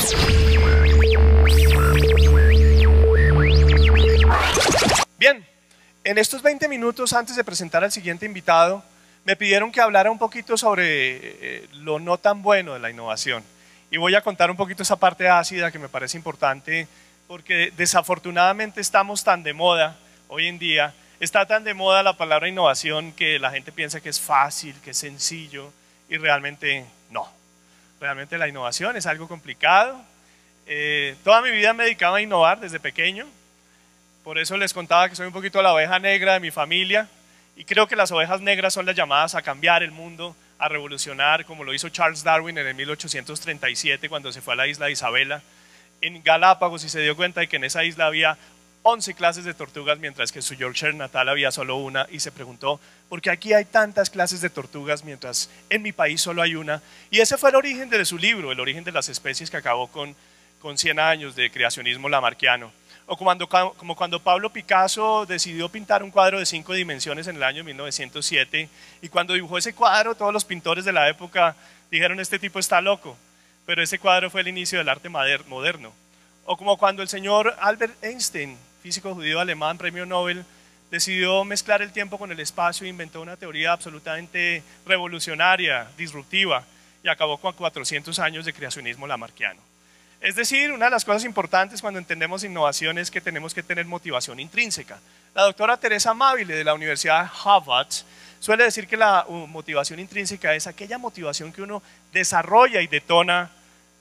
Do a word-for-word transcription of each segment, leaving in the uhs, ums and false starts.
Bien, en estos veinte minutos antes de presentar al siguiente invitado, me pidieron que hablara un poquito sobre eh, lo no tan bueno de la innovación. Y voy a contar un poquito esa parte ácida que me parece importante, porque desafortunadamente estamos tan de moda hoy en día, está tan de moda la palabra innovación que la gente piensa que es fácil, que es sencillo, y realmente no. Realmente la innovación es algo complicado. Eh, toda mi vida me dedicaba a innovar desde pequeño, por eso les contaba que soy un poquito la oveja negra de mi familia, y creo que las ovejas negras son las llamadas a cambiar el mundo, a revolucionar, como lo hizo Charles Darwin en el mil ochocientos treinta y siete cuando se fue a la isla de Isabela, en Galápagos, y se dio cuenta de que en esa isla había once clases de tortugas, mientras que en su Yorkshire natal había solo una, y se preguntó, ¿por qué aquí hay tantas clases de tortugas mientras en mi país solo hay una? Y ese fue el origen de su libro, El origen de las especies, que acabó con, con cien años de creacionismo lamarckiano. O cuando, como cuando Pablo Picasso decidió pintar un cuadro de cinco dimensiones en el año mil novecientos siete, y cuando dibujó ese cuadro, todos los pintores de la época dijeron, este tipo está loco, pero ese cuadro fue el inicio del arte moderno. O como cuando el señor Albert Einstein, físico judío alemán, premio Nobel, decidió mezclar el tiempo con el espacio e inventó una teoría absolutamente revolucionaria, disruptiva, y acabó con cuatrocientos años de creacionismo lamarckiano. Es decir, una de las cosas importantes cuando entendemos innovación es que tenemos que tener motivación intrínseca. La doctora Teresa Amabile de la Universidad de Harvard suele decir que la motivación intrínseca es aquella motivación que uno desarrolla y detona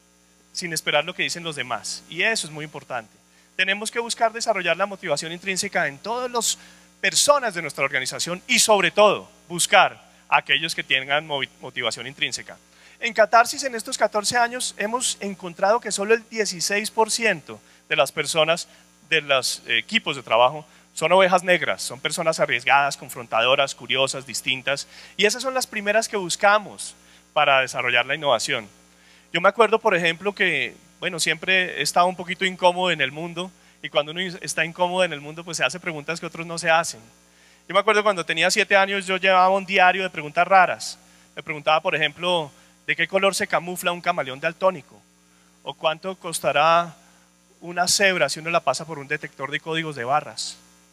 sin esperar lo que dicen los demás, y eso es muy importante. Tenemos que buscar desarrollar la motivación intrínseca en todas las personas de nuestra organización y sobre todo buscar a aquellos que tengan motivación intrínseca. En Catarsis, en estos catorce años, hemos encontrado que solo el dieciséis por ciento de las personas de los equipos de trabajo son ovejas negras, son personas arriesgadas, confrontadoras, curiosas, distintas, y esas son las primeras que buscamos para desarrollar la innovación. Yo me acuerdo, por ejemplo, que bueno, siempre he estado un poquito incómodo en el mundo, y cuando uno está incómodo en el mundo, pues se hace preguntas que otros no se hacen. Yo me acuerdo cuando tenía siete años, yo llevaba un diario de preguntas raras. Me preguntaba, por ejemplo, ¿de qué color se camufla un camaleón daltónico? ¿O cuánto costará una cebra si uno la pasa por un detector de códigos de barras?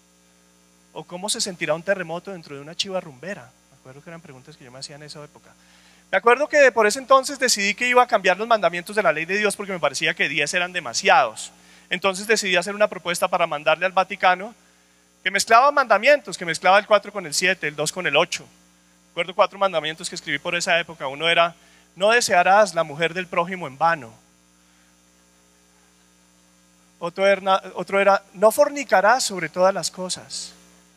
¿O cómo se sentirá un terremoto dentro de una chiva rumbera? Me acuerdo que eran preguntas que yo me hacía en esa época. Me acuerdo que por ese entonces decidí que iba a cambiar los mandamientos de la ley de Dios porque me parecía que diez eran demasiados. Entonces decidí hacer una propuesta para mandarle al Vaticano que mezclaba mandamientos, que mezclaba el cuatro con el siete, el dos con el ocho. Recuerdo cuatro mandamientos que escribí por esa época. Uno era, no desearás la mujer del prójimo en vano. Otro era, otro era, no fornicarás sobre todas las cosas.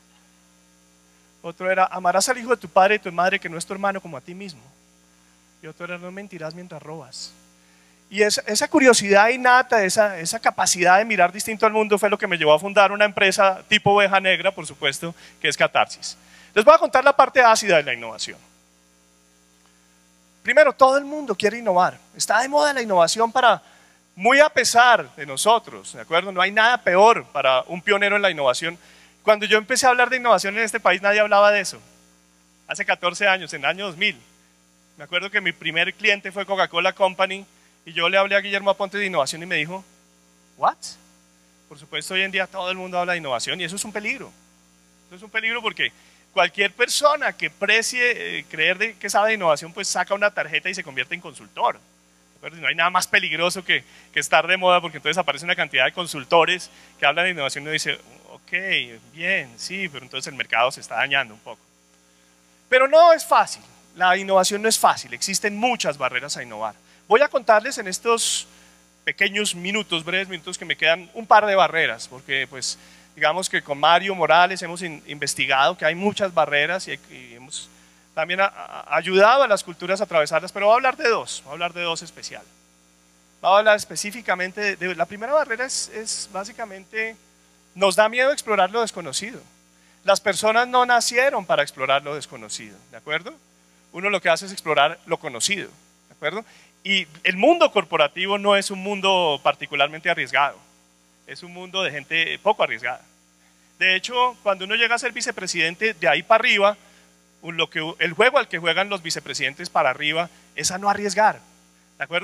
Otro era, amarás al hijo de tu padre y tu madre que no es tu hermano como a ti mismo. Y otro era, no mentirás mientras robas. Y esa, esa curiosidad innata, esa, esa capacidad de mirar distinto al mundo fue lo que me llevó a fundar una empresa tipo oveja negra, por supuesto, que es Catarsis. Les voy a contar la parte ácida de la innovación. Primero, todo el mundo quiere innovar. Está de moda la innovación para, muy a pesar de nosotros, ¿de acuerdo? No hay nada peor para un pionero en la innovación. Cuando yo empecé a hablar de innovación en este país, nadie hablaba de eso. Hace catorce años, en el año dos mil. Me acuerdo que mi primer cliente fue Coca-Cola Company y yo le hablé a Guillermo Aponte de innovación y me dijo, ¿what? Por supuesto, hoy en día todo el mundo habla de innovación y eso es un peligro. Eso es un peligro porque cualquier persona que precie eh, creer de, que sabe de innovación, pues saca una tarjeta y se convierte en consultor. No hay nada más peligroso que, que estar de moda, porque entonces aparece una cantidad de consultores que hablan de innovación y uno dice, ok, bien, sí, pero entonces el mercado se está dañando un poco. Pero no es fácil, la innovación no es fácil, existen muchas barreras a innovar. Voy a contarles en estos pequeños minutos, breves minutos que me quedan, un par de barreras, porque pues digamos que con Mario Morales hemos in, investigado que hay muchas barreras y, y hemos también a, a, ayudado a las culturas a atravesarlas, pero voy a hablar de dos, voy a hablar de dos especial. Voy a hablar específicamente de, de la primera barrera es, es básicamente, nos da miedo explorar lo desconocido. Las personas no nacieron para explorar lo desconocido, ¿de acuerdo? Uno lo que hace es explorar lo conocido, ¿de acuerdo? Y el mundo corporativo no es un mundo particularmente arriesgado, es un mundo de gente poco arriesgada. De hecho, cuando uno llega a ser vicepresidente, de ahí para arriba, lo que, el juego al que juegan los vicepresidentes para arriba es a no arriesgar, ¿de acuerdo?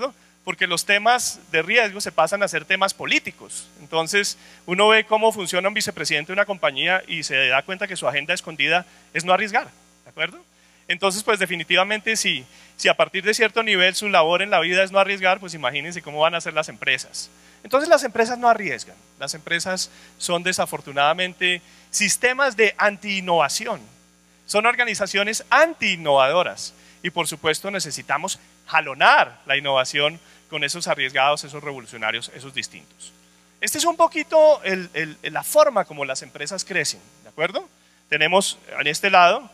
porque los temas de riesgo se pasan a ser temas políticos. Entonces, uno ve cómo funciona un vicepresidente de una compañía y se da cuenta que su agenda escondida es no arriesgar, ¿de acuerdo? Entonces, pues definitivamente si, si a partir de cierto nivel su labor en la vida es no arriesgar, pues imagínense cómo van a ser las empresas. Entonces las empresas no arriesgan, las empresas son desafortunadamente sistemas de anti-innovación, son organizaciones anti-innovadoras y por supuesto necesitamos jalonar la innovación con esos arriesgados, esos revolucionarios, esos distintos. Esta es un poquito el, el, la forma como las empresas crecen, ¿de acuerdo? Tenemos en este lado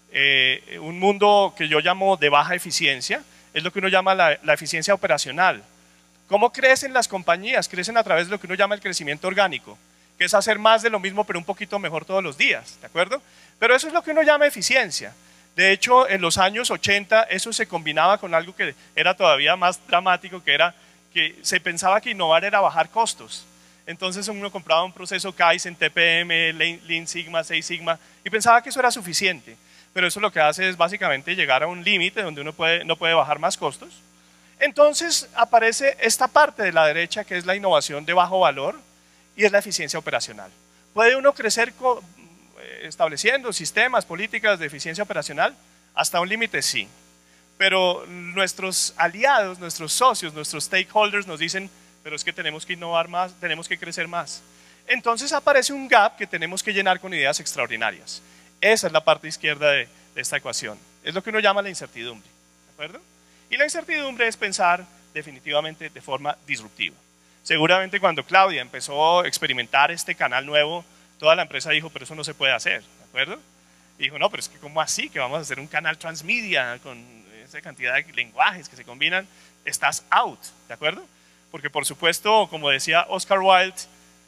eh, un mundo que yo llamo de baja eficiencia, es lo que uno llama la, la eficiencia operacional. ¿Cómo crecen las compañías? Crecen a través de lo que uno llama el crecimiento orgánico, que es hacer más de lo mismo pero un poquito mejor todos los días, ¿de acuerdo? Pero eso es lo que uno llama eficiencia. De hecho, en los años ochenta eso se combinaba con algo que era todavía más dramático, que era que se pensaba que innovar era bajar costos. Entonces uno compraba un proceso Kaizen, T P M, Lean Sigma, Six Sigma y pensaba que eso era suficiente. Pero eso lo que hace es básicamente llegar a un límite donde uno puede, no puede bajar más costos. Entonces aparece esta parte de la derecha que es la innovación de bajo valor y es la eficiencia operacional. ¿Puede uno crecer con, estableciendo sistemas, políticas de eficiencia operacional? Hasta un límite sí, pero nuestros aliados, nuestros socios, nuestros stakeholders nos dicen, pero es que tenemos que innovar más, tenemos que crecer más. Entonces aparece un gap que tenemos que llenar con ideas extraordinarias. Esa es la parte izquierda de, de esta ecuación, es lo que uno llama la incertidumbre, ¿de acuerdo? Y la incertidumbre es pensar definitivamente de forma disruptiva. Seguramente cuando Claudia empezó a experimentar este canal nuevo, toda la empresa dijo, pero eso no se puede hacer, ¿de acuerdo? Y dijo, no, pero es que ¿cómo así? Que vamos a hacer un canal transmedia con esa cantidad de lenguajes que se combinan, estás out, ¿de acuerdo? Porque por supuesto, como decía Oscar Wilde,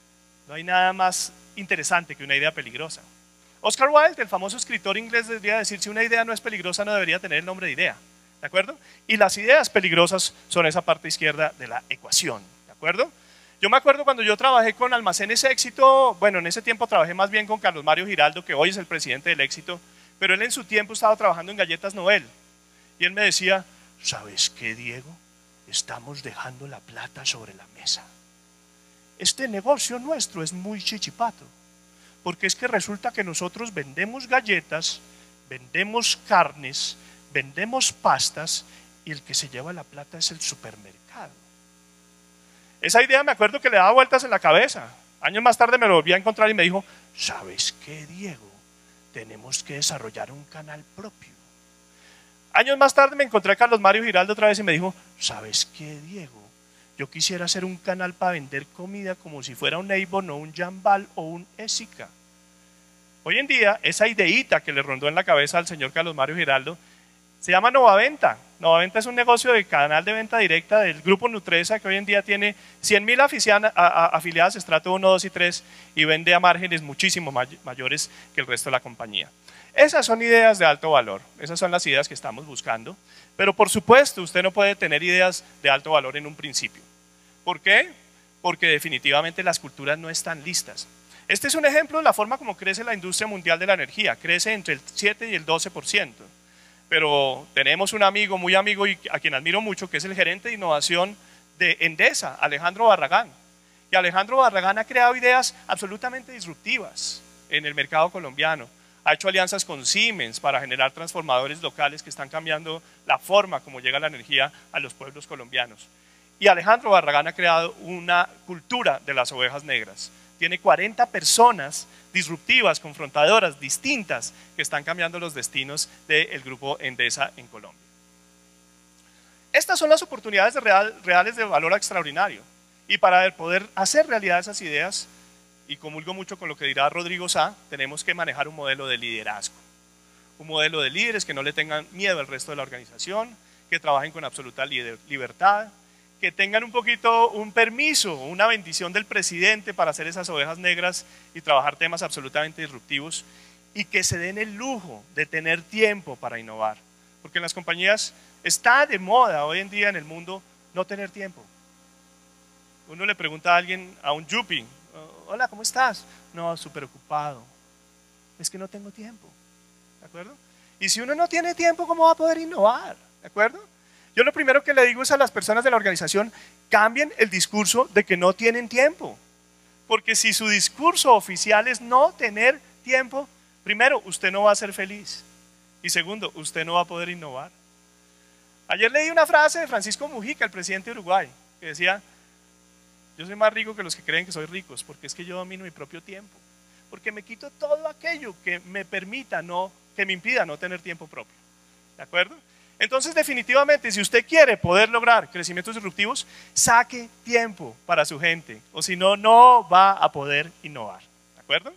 no hay nada más interesante que una idea peligrosa. Oscar Wilde, el famoso escritor inglés, debería decir, si una idea no es peligrosa no debería tener el nombre de idea, ¿de acuerdo? Y las ideas peligrosas son esa parte izquierda de la ecuación, ¿de acuerdo? Yo me acuerdo cuando yo trabajé con Almacenes Éxito, bueno, en ese tiempo trabajé más bien con Carlos Mario Giraldo, que hoy es el presidente del Éxito, pero él en su tiempo estaba trabajando en Galletas Nobel. Y él me decía, ¿sabes qué, Diego? Estamos dejando la plata sobre la mesa. Este negocio nuestro es muy chichipato, porque es que resulta que nosotros vendemos galletas, vendemos carnes, vendemos pastas y el que se lleva la plata es el supermercado. Esa idea me acuerdo que le daba vueltas en la cabeza. Años más tarde me lo volví a encontrar y me dijo, ¿sabes qué, Diego? Tenemos que desarrollar un canal propio. Años más tarde me encontré a Carlos Mario Giraldo otra vez y me dijo, ¿sabes qué, Diego? Yo quisiera hacer un canal para vender comida como si fuera un Avon o un Jambal o un Ésica. Hoy en día, esa ideita que le rondó en la cabeza al señor Carlos Mario Giraldo se llama Novaventa. Novaventa es un negocio de canal de venta directa del grupo Nutresa que hoy en día tiene cien mil afiliadas estrato uno, dos y tres y vende a márgenes muchísimo may mayores que el resto de la compañía. Esas son ideas de alto valor, esas son las ideas que estamos buscando, pero por supuesto usted no puede tener ideas de alto valor en un principio. ¿Por qué? Porque definitivamente las culturas no están listas. Este es un ejemplo de la forma como crece la industria mundial de la energía, crece entre el siete y el doce por ciento. Pero tenemos un amigo, muy amigo y a quien admiro mucho, que es el gerente de innovación de Endesa, Alejandro Barragán. Y Alejandro Barragán ha creado ideas absolutamente disruptivas en el mercado colombiano. Ha hecho alianzas con Siemens para generar transformadores locales que están cambiando la forma como llega la energía a los pueblos colombianos. Y Alejandro Barragán ha creado una cultura de las ovejas negras. Tiene cuarenta personas disruptivas, confrontadoras, distintas, que están cambiando los destinos del grupo Endesa en Colombia. Estas son las oportunidades de real, reales de valor extraordinario. Y para poder hacer realidad esas ideas, y comulgo mucho con lo que dirá Rodrigo Sá, tenemos que manejar un modelo de liderazgo. Un modelo de líderes que no le tengan miedo al resto de la organización, que trabajen con absoluta libertad, que tengan un poquito un permiso, una bendición del presidente para hacer esas ovejas negras y trabajar temas absolutamente disruptivos y que se den el lujo de tener tiempo para innovar. Porque en las compañías está de moda hoy en día en el mundo no tener tiempo. Uno le pregunta a alguien, a un yuppie, hola, ¿cómo estás? No, súper ocupado. Es que no tengo tiempo, ¿de acuerdo? Y si uno no tiene tiempo, ¿cómo va a poder innovar? ¿De acuerdo? Yo lo primero que le digo es a las personas de la organización, cambien el discurso de que no tienen tiempo. Porque si su discurso oficial es no tener tiempo, primero, usted no va a ser feliz. Y segundo, usted no va a poder innovar. Ayer leí una frase de Francisco Mujica, el presidente de Uruguay, que decía, yo soy más rico que los que creen que soy ricos, porque es que yo domino mi propio tiempo. Porque me quito todo aquello que me permita, no, que me impida no tener tiempo propio. ¿De acuerdo? Entonces, definitivamente, si usted quiere poder lograr crecimientos disruptivos, saque tiempo para su gente, o si no, no va a poder innovar. ¿De acuerdo?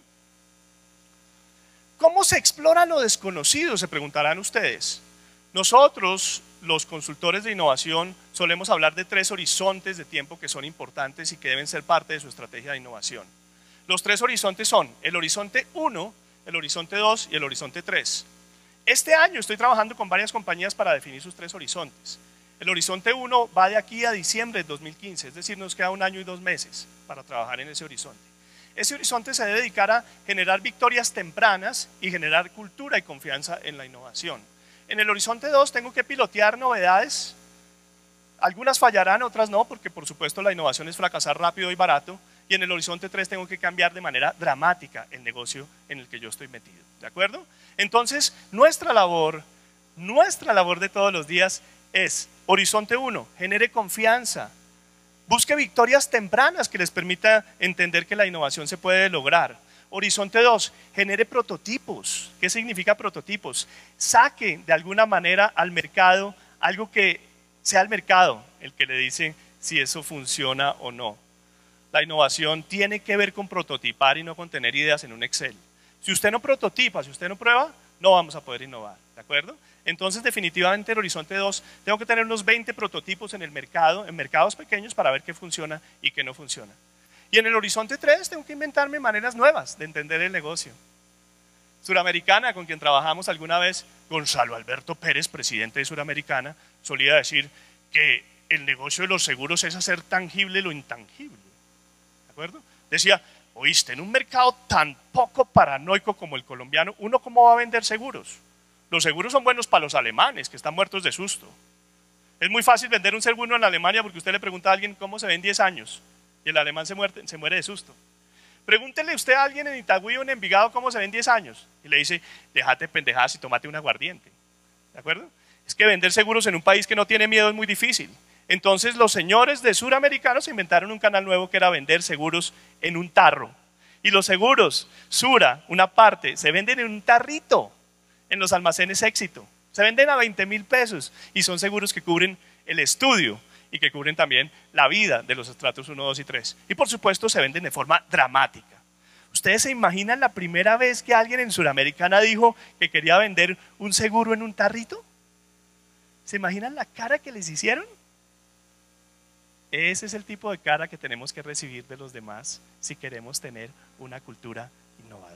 ¿Cómo se explora lo desconocido? Se preguntarán ustedes. Nosotros, los consultores de innovación, solemos hablar de tres horizontes de tiempo que son importantes y que deben ser parte de su estrategia de innovación. Los tres horizontes son el horizonte uno, el horizonte dos y el horizonte tres. Este año estoy trabajando con varias compañías para definir sus tres horizontes. El horizonte uno va de aquí a diciembre de dos mil quince, es decir, nos queda un año y dos meses para trabajar en ese horizonte. Ese horizonte se debe dedicar a generar victorias tempranas y generar cultura y confianza en la innovación. En el horizonte dos tengo que pilotear novedades, algunas fallarán, otras no, porque por supuesto la innovación es fracasar rápido y barato, y en el horizonte tres tengo que cambiar de manera dramática el negocio en el que yo estoy metido, ¿de acuerdo? Entonces, nuestra labor, nuestra labor de todos los días es, horizonte uno, genere confianza, busque victorias tempranas que les permita entender que la innovación se puede lograr. Horizonte dos, genere prototipos. ¿Qué significa prototipos? Saque de alguna manera al mercado algo que sea el mercado el que le dice si eso funciona o no. La innovación tiene que ver con prototipar y no con tener ideas en un Excel. Si usted no prototipa, si usted no prueba, no vamos a poder innovar, ¿de acuerdo? Entonces, definitivamente, en el horizonte dos, tengo que tener unos veinte prototipos en el mercado, en mercados pequeños, para ver qué funciona y qué no funciona. Y en el horizonte tres, tengo que inventarme maneras nuevas de entender el negocio. Suramericana, con quien trabajamos alguna vez, Gonzalo Alberto Pérez, presidente de Suramericana, solía decir que el negocio de los seguros es hacer tangible lo intangible. ¿De acuerdo? Decía, oíste, en un mercado tan poco paranoico como el colombiano, ¿uno cómo va a vender seguros? Los seguros son buenos para los alemanes, que están muertos de susto. Es muy fácil vender un seguro en Alemania porque usted le pregunta a alguien cómo se ve en diez años y el alemán se muere, se muere de susto. Pregúntele usted a alguien en Itagüí o en Envigado cómo se ve en diez años y le dice, déjate pendejadas y tómate un aguardiente. ¿De acuerdo? Es que vender seguros en un país que no tiene miedo es muy difícil. Entonces los señores de Suramericanos inventaron un canal nuevo que era vender seguros en un tarro. Y los seguros, Sura, una parte, se venden en un tarrito en los almacenes Éxito. Se venden a veinte mil pesos y son seguros que cubren el estudio y que cubren también la vida de los estratos uno, dos y tres. Y por supuesto se venden de forma dramática. ¿Ustedes se imaginan la primera vez que alguien en Suramericana dijo que quería vender un seguro en un tarrito? ¿Se imaginan la cara que les hicieron? Ese es el tipo de cara que tenemos que recibir de los demás si queremos tener una cultura innovadora.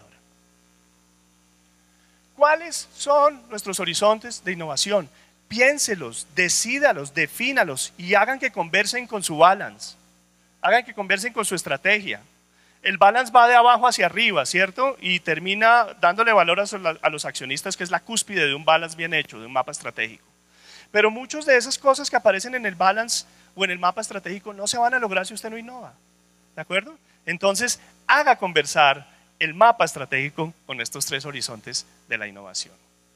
¿Cuáles son nuestros horizontes de innovación? Piénselos, decídalos, defínalos y hagan que conversen con su balance. Hagan que conversen con su estrategia. El balance va de abajo hacia arriba, ¿cierto? Y termina dándole valor a los accionistas, que es la cúspide de un balance bien hecho, de un mapa estratégico. Pero muchas de esas cosas que aparecen en el balance o en el mapa estratégico no se van a lograr si usted no innova. ¿De acuerdo? Entonces, haga conversar el mapa estratégico con estos tres horizontes de la innovación.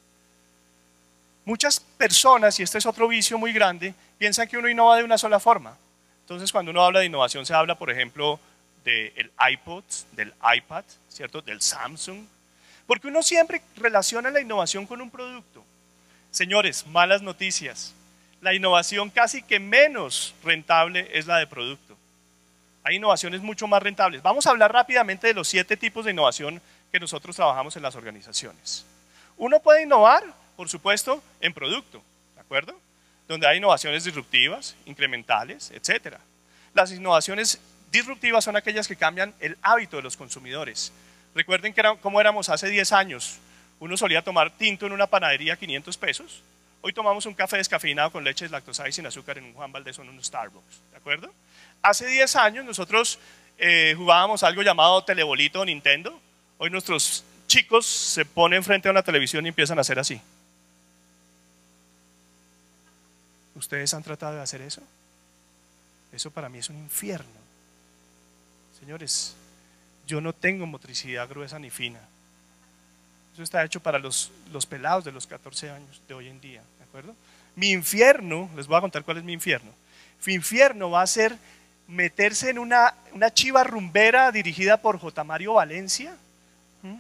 Muchas personas, y este es otro vicio muy grande, piensan que uno innova de una sola forma. Entonces, cuando uno habla de innovación, se habla, por ejemplo, del iPod, del iPad, ¿cierto? Del Samsung, porque uno siempre relaciona la innovación con un producto. Señores, malas noticias. La innovación casi que menos rentable es la de producto. Hay innovaciones mucho más rentables. Vamos a hablar rápidamente de los siete tipos de innovación que nosotros trabajamos en las organizaciones. Uno puede innovar, por supuesto, en producto, ¿de acuerdo? Donde hay innovaciones disruptivas, incrementales, etcétera. Las innovaciones disruptivas son aquellas que cambian el hábito de los consumidores. Recuerden que era, cómo éramos hace diez años. Uno solía tomar tinto en una panadería a quinientos pesos. Hoy tomamos un café descafeinado con leche deslactosada y sin azúcar en un Juan Valdez o en un Starbucks, ¿de acuerdo? Hace diez años nosotros eh, jugábamos algo llamado telebolito o Nintendo. Hoy nuestros chicos se ponen frente a una televisión y empiezan a hacer así. ¿Ustedes han tratado de hacer eso? Eso para mí es un infierno. Señores, yo no tengo motricidad gruesa ni fina. Eso está hecho para los, los pelados de los catorce años de hoy en día, ¿de acuerdo? Mi infierno, les voy a contar cuál es mi infierno. Mi infierno va a ser meterse en una, una chiva rumbera dirigida por J. Mario Valencia, ¿Mm?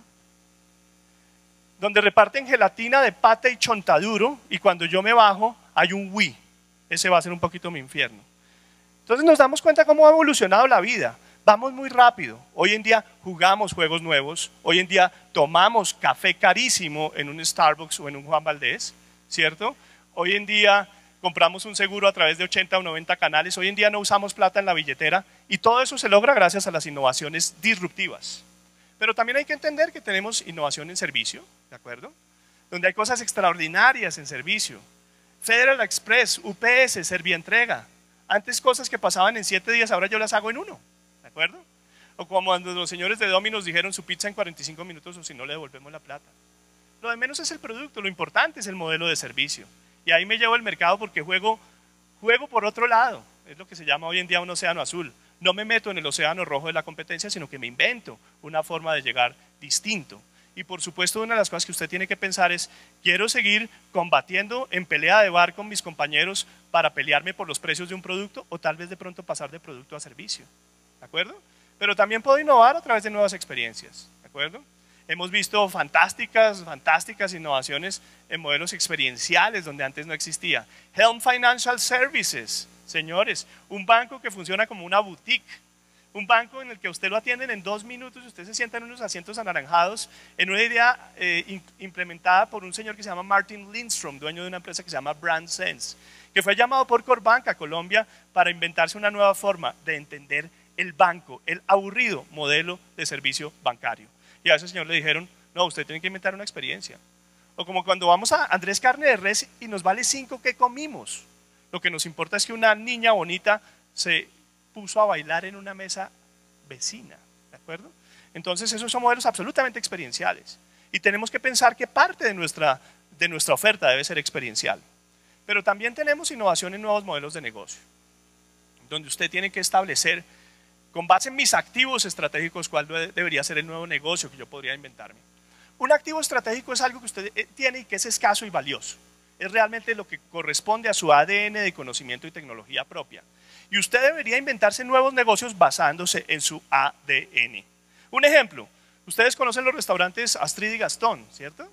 donde reparten gelatina de pata y chontaduro, y cuando yo me bajo hay un Wii. Ese va a ser un poquito mi infierno. Entonces nos damos cuenta cómo ha evolucionado la vida. Vamos muy rápido. Hoy en día jugamos juegos nuevos. Hoy en día tomamos café carísimo en un Starbucks o en un Juan Valdez, ¿cierto? Hoy en día compramos un seguro a través de ochenta o noventa canales. Hoy en día no usamos plata en la billetera. Y todo eso se logra gracias a las innovaciones disruptivas. Pero también hay que entender que tenemos innovación en servicio, ¿de acuerdo? Donde hay cosas extraordinarias en servicio. Federal Express, U P S, Servientrega. Antes cosas que pasaban en siete días, ahora yo las hago en uno, ¿de acuerdo? O como cuando los señores de Domino's dijeron su pizza en cuarenta y cinco minutos o si no le devolvemos la plata. Lo de menos es el producto, lo importante es el modelo de servicio. Y ahí me llevo el mercado porque juego, juego por otro lado. Es lo que se llama hoy en día un océano azul. No me meto en el océano rojo de la competencia, sino que me invento una forma de llegar distinto. Y por supuesto, una de las cosas que usted tiene que pensar es, quiero seguir combatiendo en pelea de bar con mis compañeros para pelearme por los precios de un producto o tal vez de pronto pasar de producto a servicio, ¿de acuerdo? Pero también puedo innovar a través de nuevas experiencias, ¿de acuerdo? Hemos visto fantásticas, fantásticas innovaciones en modelos experienciales donde antes no existía. Helm Financial Services, señores, un banco que funciona como una boutique. Un banco en el que usted lo atienden en dos minutos y usted se sienta en unos asientos anaranjados en una idea eh, implementada por un señor que se llama Martin Lindstrom, dueño de una empresa que se llama BrandSense, que fue llamado por Corbank a Colombia para inventarse una nueva forma de entender el banco, el aburrido modelo de servicio bancario. Y a ese señor le dijeron, no, usted tiene que inventar una experiencia. O como cuando vamos a Andrés Carne de Res y nos vale cinco que comimos. Lo que nos importa es que una niña bonita se puso a bailar en una mesa vecina, ¿de acuerdo? Entonces esos son modelos absolutamente experienciales y tenemos que pensar que parte de nuestra, de nuestra oferta debe ser experiencial. Pero también tenemos innovación en nuevos modelos de negocio, donde usted tiene que establecer, con base en mis activos estratégicos, cuál debería ser el nuevo negocio que yo podría inventarme. Un activo estratégico es algo que usted tiene y que es escaso y valioso. Es realmente lo que corresponde a su A D N de conocimiento y tecnología propia. Y usted debería inventarse nuevos negocios basándose en su A D N. Un ejemplo, ustedes conocen los restaurantes Astrid y Gastón, ¿cierto?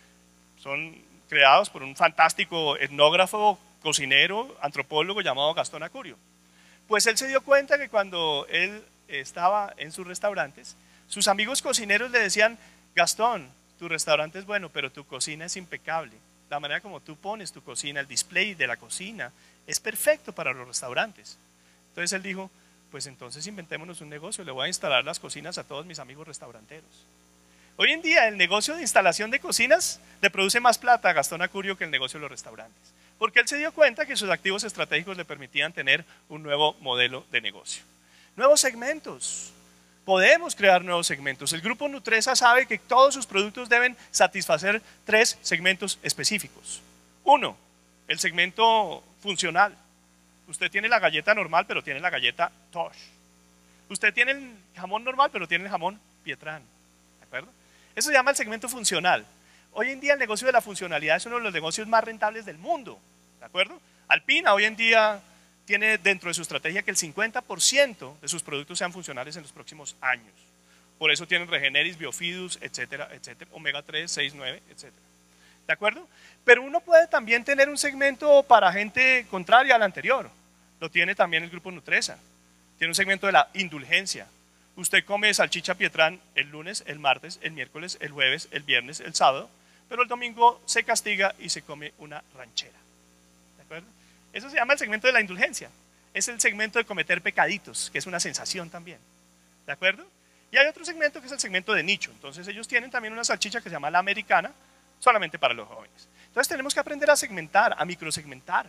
Son creados por un fantástico etnógrafo, cocinero, antropólogo llamado Gastón Acurio. Pues él se dio cuenta que cuando él estaba en sus restaurantes, sus amigos cocineros le decían, Gastón, tu restaurante es bueno, pero tu cocina es impecable. La manera como tú pones tu cocina, el display de la cocina, es perfecto para los restaurantes. Entonces él dijo, pues entonces inventémonos un negocio, le voy a instalar las cocinas a todos mis amigos restauranteros. Hoy en día el negocio de instalación de cocinas le produce más plata a Gastón Acurio que el negocio de los restaurantes, porque él se dio cuenta que sus activos estratégicos le permitían tener un nuevo modelo de negocio. Nuevos segmentos. Podemos crear nuevos segmentos. El grupo Nutresa sabe que todos sus productos deben satisfacer tres segmentos específicos. Uno, el segmento funcional. Usted tiene la galleta normal, pero tiene la galleta Tosh. Usted tiene el jamón normal, pero tiene el jamón Pietrán. ¿De acuerdo? Eso se llama el segmento funcional. Hoy en día el negocio de la funcionalidad es uno de los negocios más rentables del mundo. ¿De acuerdo? Alpina hoy en día tiene dentro de su estrategia que el cincuenta por ciento de sus productos sean funcionales en los próximos años. Por eso tienen Regeneris, Biofidus, etcétera, etcétera, omega tres, seis, nueve, etcétera. ¿De acuerdo? Pero uno puede también tener un segmento para gente contraria al anterior. Lo tiene también el grupo Nutresa. Tiene un segmento de la indulgencia. Usted come salchicha Pietrán el lunes, el martes, el miércoles, el jueves, el viernes, el sábado, pero el domingo se castiga y se come una ranchera. ¿De acuerdo? Eso se llama el segmento de la indulgencia. Es el segmento de cometer pecaditos, que es una sensación también. ¿De acuerdo? Y hay otro segmento que es el segmento de nicho. Entonces ellos tienen también una salchicha que se llama la americana, solamente para los jóvenes. Entonces tenemos que aprender a segmentar, a microsegmentar,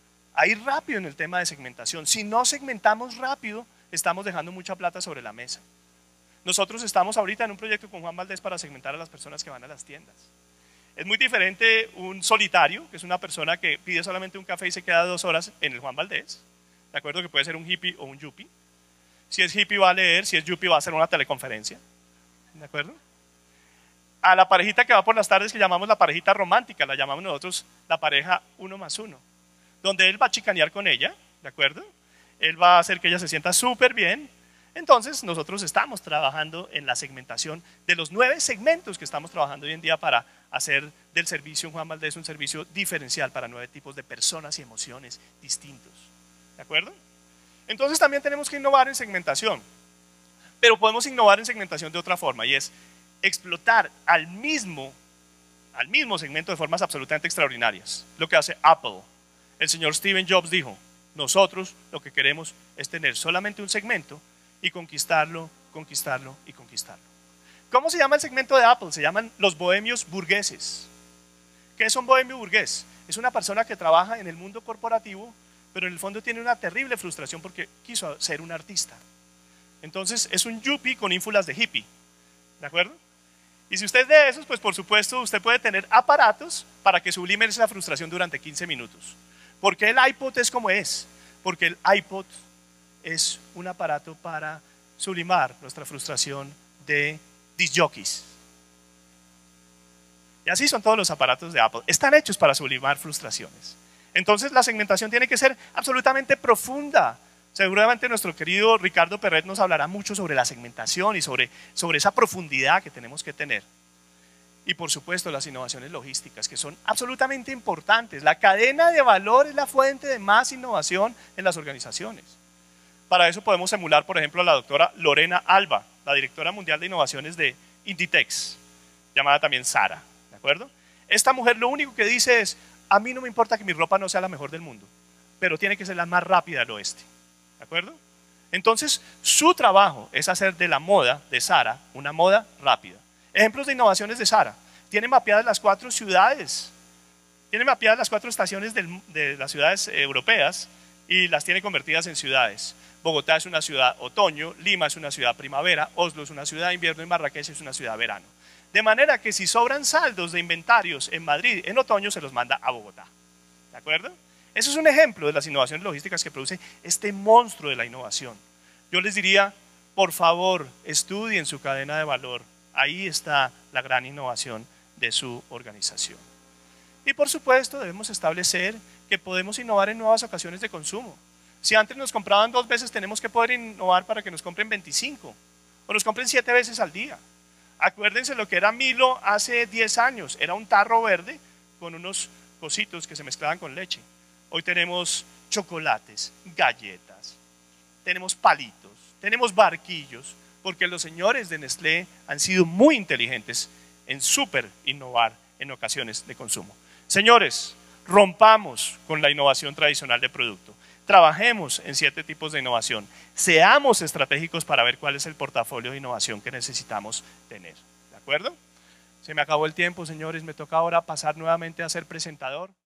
a ir rápido en el tema de segmentación. Si no segmentamos rápido, estamos dejando mucha plata sobre la mesa. Nosotros estamos ahorita en un proyecto con Juan Valdez para segmentar a las personas que van a las tiendas. Es muy diferente un solitario, que es una persona que pide solamente un café y se queda dos horas en el Juan Valdez, ¿de acuerdo? Que puede ser un hippie o un yuppie. Si es hippie va a leer, si es yuppie va a hacer una teleconferencia, ¿de acuerdo? A la parejita que va por las tardes, que llamamos la parejita romántica, la llamamos nosotros la pareja uno más uno, donde él va a chicanear con ella, ¿de acuerdo? Él va a hacer que ella se sienta súper bien. Entonces nosotros estamos trabajando en la segmentación de los nueve segmentos que estamos trabajando hoy en día para hacer del servicio en Juan Valdez un servicio diferencial para nueve tipos de personas y emociones distintos, ¿de acuerdo? Entonces también tenemos que innovar en segmentación, pero podemos innovar en segmentación de otra forma, y es explotar al mismo, al mismo segmento de formas absolutamente extraordinarias. Lo que hace Apple. El señor Steve Jobs dijo, nosotros lo que queremos es tener solamente un segmento y conquistarlo, conquistarlo y conquistarlo. ¿Cómo se llama el segmento de Apple? Se llaman los bohemios burgueses. ¿Qué es un bohemio burgués? Es una persona que trabaja en el mundo corporativo, pero en el fondo tiene una terrible frustración porque quiso ser un artista. Entonces es un yuppie con ínfulas de hippie, ¿de acuerdo? Y si usted es de esos, pues por supuesto usted puede tener aparatos para que sublime esa frustración durante quince minutos. ¿Por qué el iPod es como es? Porque el iPod es un aparato para sublimar nuestra frustración de disc jockeys. Y así son todos los aparatos de Apple. Están hechos para sublimar frustraciones. Entonces la segmentación tiene que ser absolutamente profunda. Seguramente nuestro querido Ricardo Perret nos hablará mucho sobre la segmentación y sobre, sobre esa profundidad que tenemos que tener. Y por supuesto las innovaciones logísticas, que son absolutamente importantes. La cadena de valor es la fuente de más innovación en las organizaciones. Para eso podemos emular, por ejemplo, a la doctora Lorena Alba, la directora mundial de innovaciones de Inditex, llamada también Zara, ¿de acuerdo? Esta mujer lo único que dice es, a mí no me importa que mi ropa no sea la mejor del mundo, pero tiene que ser la más rápida del oeste. ¿De acuerdo? Entonces, su trabajo es hacer de la moda de Zara una moda rápida. Ejemplos de innovaciones de Zara. Tiene mapeadas las cuatro ciudades, tiene mapeadas las cuatro estaciones del, de las ciudades europeas y las tiene convertidas en ciudades. Bogotá es una ciudad otoño, Lima es una ciudad primavera, Oslo es una ciudad invierno y Marrakech es una ciudad verano. De manera que si sobran saldos de inventarios en Madrid en otoño, se los manda a Bogotá. ¿De acuerdo? Eso es un ejemplo de las innovaciones logísticas que produce este monstruo de la innovación. Yo les diría, por favor, estudien su cadena de valor. Ahí está la gran innovación de su organización. Y por supuesto, debemos establecer que podemos innovar en nuevas ocasiones de consumo. Si antes nos compraban dos veces, tenemos que poder innovar para que nos compren veinticinco o nos compren siete veces al día. Acuérdense lo que era Milo hace diez años. Era un tarro verde con unos cositos que se mezclaban con leche. Hoy tenemos chocolates, galletas, tenemos palitos, tenemos barquillos, porque los señores de Nestlé han sido muy inteligentes en súper innovar en ocasiones de consumo. Señores, rompamos con la innovación tradicional de producto. Trabajemos en siete tipos de innovación. Seamos estratégicos para ver cuál es el portafolio de innovación que necesitamos tener. ¿De acuerdo? Se me acabó el tiempo, señores. Me toca ahora pasar nuevamente a ser presentador.